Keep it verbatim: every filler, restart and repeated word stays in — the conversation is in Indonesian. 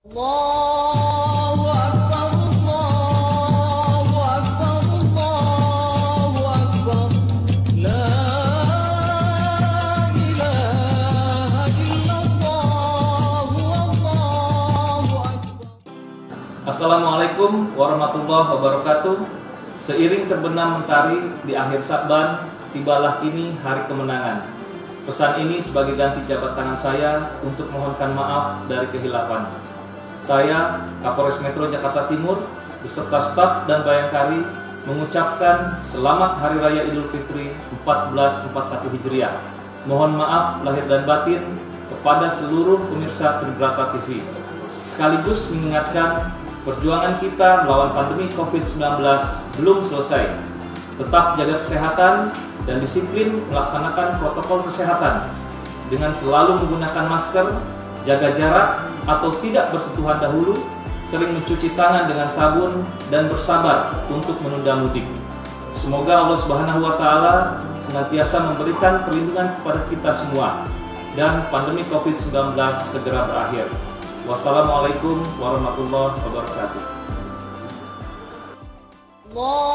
Allahu Akbar, Allahu Akbar, Allahu Akbar. La ilaha illallah, Allahu Akbar. Assalamualaikum warahmatullahi wabarakatuh. Seiring terbenam mentari di akhir Sya'ban, tibalah kini hari kemenangan. Pesan ini sebagai ganti jabat tangan saya untuk mohonkan maaf dari kehilapan. Saya, Kapolres Metro Jakarta Timur, beserta staf dan Bayangkari mengucapkan selamat Hari Raya Idul Fitri seribu empat ratus empat puluh satu Hijriah. Mohon maaf lahir dan batin kepada seluruh pemirsa Tribrata T V. Sekaligus mengingatkan perjuangan kita melawan pandemi covid sembilan belas belum selesai. Tetap jaga kesehatan dan disiplin melaksanakan protokol kesehatan dengan selalu menggunakan masker, jaga jarak atau tidak bersentuhan dahulu, sering mencuci tangan dengan sabun, dan bersabar untuk menunda mudik. Semoga Allah Subhanahu wa Ta'ala senantiasa memberikan perlindungan kepada kita semua dan pandemi covid sembilan belas segera berakhir. Wassalamualaikum warahmatullahi wabarakatuh.